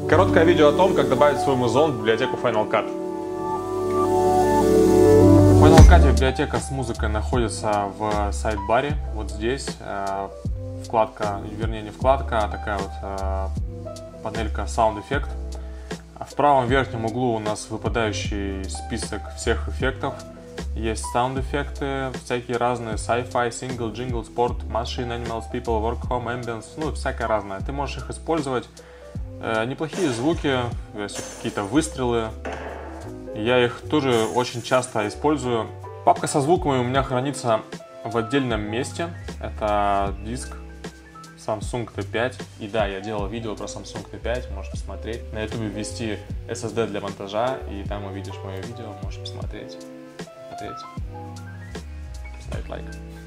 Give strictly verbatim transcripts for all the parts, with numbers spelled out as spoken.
Короткое видео о том, как добавить свой музон в библиотеку Final Cut. В Final Cut библиотека с музыкой находится в сайдбаре, вот здесь. Вкладка, вернее не вкладка, а такая вот панелька Sound Effect. В правом верхнем углу у нас выпадающий список всех эффектов. Есть саунд-эффекты, всякие разные, sci-fi, single, jingle, sport, machine, animals, people, work, home, ambience, ну, всякое разное. Ты можешь их использовать. Э, неплохие звуки, какие-то выстрелы. Я их тоже очень часто использую. Папка со звуками у меня хранится в отдельном месте. Это диск Samsung ти пять. И да, я делал видео про Samsung ти пять, можешь посмотреть. На YouTube ввести эс эс ди для монтажа, и там увидишь мое видео, можешь посмотреть. Ставить лайк.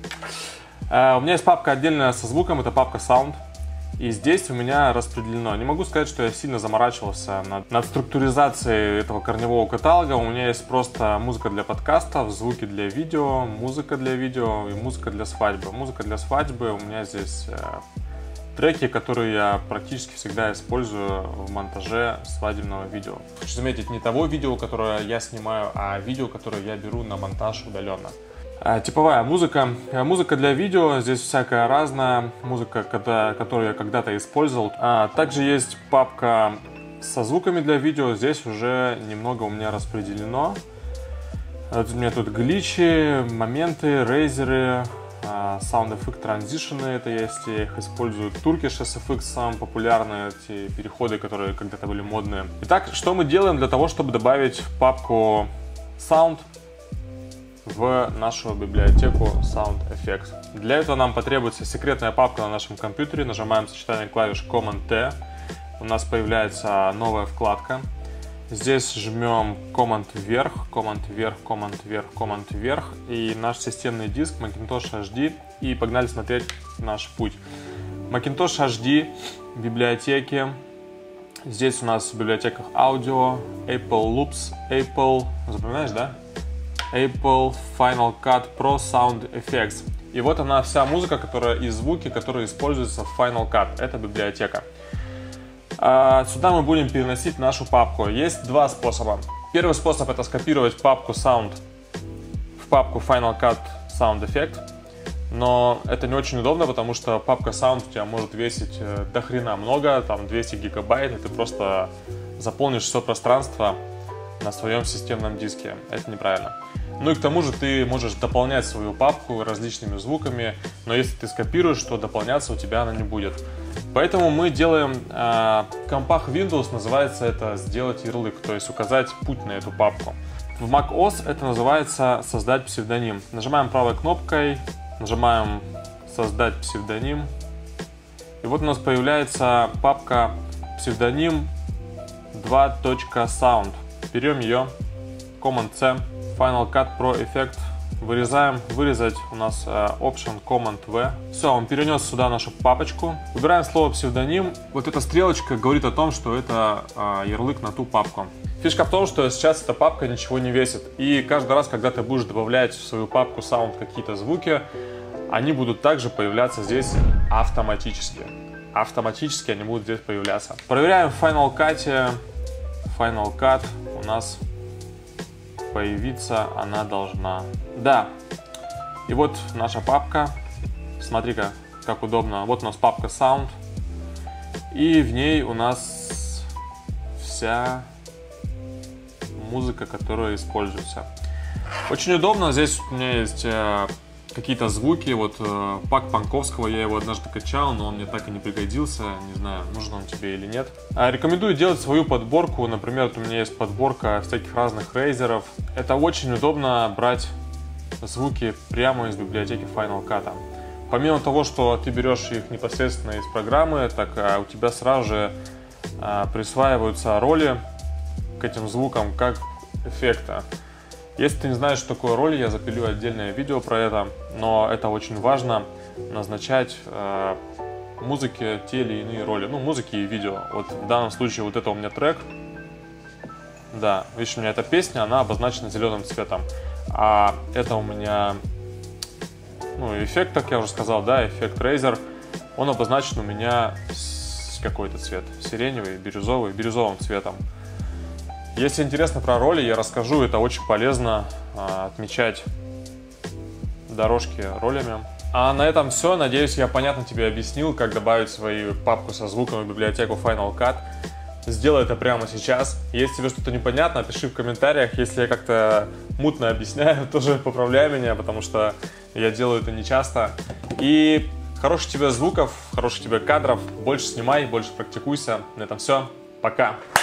Uh, у меня есть папка отдельная со звуком, это папка Sound. И здесь у меня распределено. Не могу сказать, что я сильно заморачивался над, над структуризацией этого корневого каталога. У меня есть просто музыка для подкастов, звуки для видео, музыка для видео и музыка для свадьбы. Музыка для свадьбы у меня здесь uh, треки, которые я практически всегда использую в монтаже свадебного видео. Хочу заметить, не того видео, которое я снимаю, а видео, которое я беру на монтаж удаленно. А, типовая музыка. Музыка для видео, здесь всякая разная. Музыка, когда, которую я когда-то использовал. А, также есть папка со звуками для видео, здесь уже немного у меня распределено. Вот у меня тут гличи, моменты, рейзеры, Sound Effect транзишены, это есть, я их использую. Turkish эс эф икс самые популярные, эти переходы, которые когда-то были модные. Итак, что мы делаем для того, чтобы добавить папку Sound в нашу библиотеку Sound Effects? Для этого нам потребуется секретная папка на нашем компьютере. Нажимаем сочетание клавиш Command-T. У нас появляется новая вкладка. Здесь жмем Command вверх, Command вверх, Command вверх, Command вверх, и наш системный диск Macintosh эйч ди, и погнали смотреть наш путь. Macintosh эйч ди, библиотеки. Здесь у нас в библиотеках аудио, Apple Loops, Apple, запоминаешь, да? Apple Final Cut Pro Sound Effects. И вот она вся музыка, которая и звуки, которые используются в Final Cut. Это библиотека. Сюда мы будем переносить нашу папку. Есть два способа. Первый способ — это скопировать папку Sound в папку Final Cut Sound Effect. Но это не очень удобно, потому что папка Sound у тебя может весить до хрена много, там двести гигабайт, и ты просто заполнишь все пространство на своем системном диске. Это неправильно. Ну и к тому же ты можешь дополнять свою папку различными звуками, но если ты скопируешь, то дополняться у тебя она не будет. Поэтому мы делаем э, в компах Windows, называется это сделать ярлык, то есть указать путь на эту папку. В macOS это называется создать псевдоним. Нажимаем правой кнопкой, нажимаем создать псевдоним. И вот у нас появляется папка псевдоним два точка sound. Берем ее, Command-C, Final Cut Pro Effect. Вырезаем, вырезать у нас uh, Option Command-V. Все, он перенес сюда нашу папочку. Выбираем слово псевдоним. Вот эта стрелочка говорит о том, что это uh, ярлык на ту папку. Фишка в том, что сейчас эта папка ничего не весит. И каждый раз, когда ты будешь добавлять в свою папку Sound какие-то звуки, они будут также появляться здесь автоматически. Автоматически они будут здесь появляться. Проверяем в Final Cut. Final Cut у нас появиться она должна. Да. И вот наша папка. Смотри-ка, как удобно. Вот у нас папка Sound. И в ней у нас вся музыка, которая используется. Очень удобно. Здесь у меня есть э, какие-то звуки. Вот э, пак Панковского, я его однажды качал, но он мне так и не пригодился. Не знаю, нужен он тебе или нет. А, рекомендую делать свою подборку. Например, вот у меня есть подборка всяких разных рейзеров. Это очень удобно брать звуки прямо из библиотеки Final Cut. Помимо того, что ты берешь их непосредственно из программы, так а, у тебя сразу же а, присваиваются роли к этим звукам как эффекта. Если ты не знаешь, что такое роли, я запилю отдельное видео про это, но это очень важно — назначать э, музыке те или иные роли, ну, музыки и видео. Вот в данном случае вот это у меня трек, да, видишь, у меня эта песня, она обозначена зеленым цветом, а это у меня, ну, эффект, как я уже сказал, да, эффект Razer, он обозначен у меня с какой-то цвет. Сиреневый, бирюзовый, бирюзовым цветом. Если интересно про роли, я расскажу. Это очень полезно а, отмечать дорожки ролями. А на этом все. Надеюсь, я понятно тебе объяснил, как добавить свою папку со звуком в библиотеку Final Cut. Сделай это прямо сейчас. Если тебе что-то непонятно, пиши в комментариях. Если я как-то мутно объясняю, тоже поправляй меня, потому что я делаю это нечасто. И хороших тебе звуков, хороших тебе кадров. Больше снимай, больше практикуйся. На этом все. Пока.